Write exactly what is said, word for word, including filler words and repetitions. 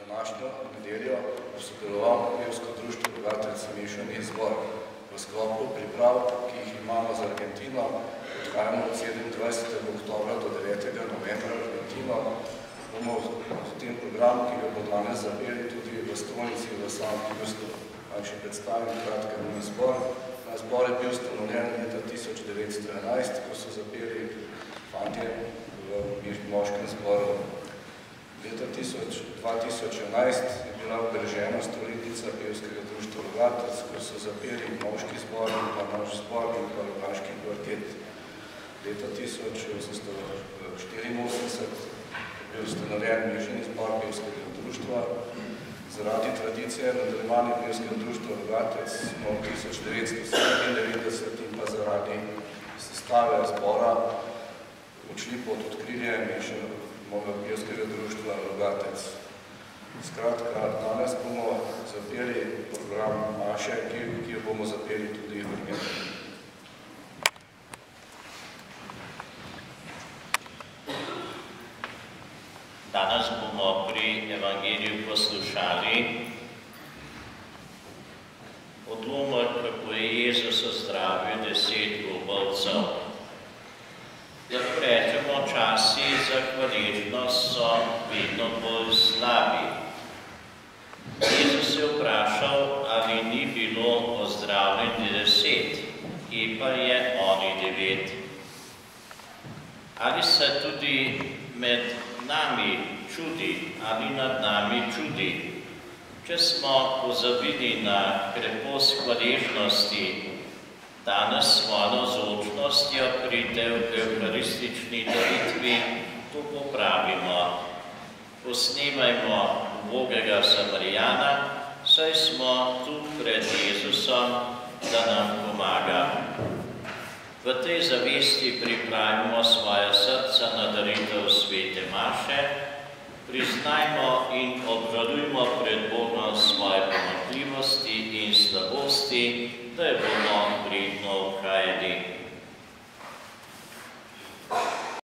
današnjo nedeljo bo sodeloval pevsko društvo Rogatec Mešani zbor. V sklopu priprav, ki jih imamo z Argentino, odhajamo od sedemindvajsetega oktobra do devetega novembra v Argentino, bomo v tem programu, ki ga bo danes zapeli tudi v stolnici v Sankt Justu. Še predstavim kratka njim zbor. Na zbor je bil ustanovljen leta tisoč devetsto enajst, ko so zapeli fantje v moškem zboru. Leta dva tisoč enajst je bila obeležena stoletnica pevskega društva Rogatec, ko so zapeli moški zbor in pa naš zbor in pa rogaški kvartet. Leta tisoč osemsto štiriinosemdeset je bil ustanovljen mešani zbor pevskega društva. Zaradi tradicije nadaljevanja pevskega društva Rogatec smo v tisoč devetsto sedemindevetdeset in pa zaradi sestave zbora odšli pod odkrilje mešanega pevskega društva Rogatec. Skratka, danes bomo zapeli program Maše, ki jo bomo zapeli tudi v Argentini. Danes bomo pri Evangeliju poslušali odlomek, kako je Jezus ozdravil deset globovcev. Lahko rečemo, časi za hvaležnost so vedno bolj slabi. Jezus je vprašal, ali ni bilo ozdravljeni deset, kje pa je oni devet. Ali se tudi med nami čudi ali nad nami čudi, če smo pozabili na krepost hvaležnosti, danes svojo navzočnostjo pride v evharistični daritvi, to popravimo. Posnemajmo ubogega Samarijana, saj smo tu pred Jezusom, da nam pomaga. V tej zavesti pripravimo svoje srca na daritev svete Maše, priznajmo in obžalujmo pred Bogom svoje pomanjkljivosti in slabosti, da je bomo vredno ukajali.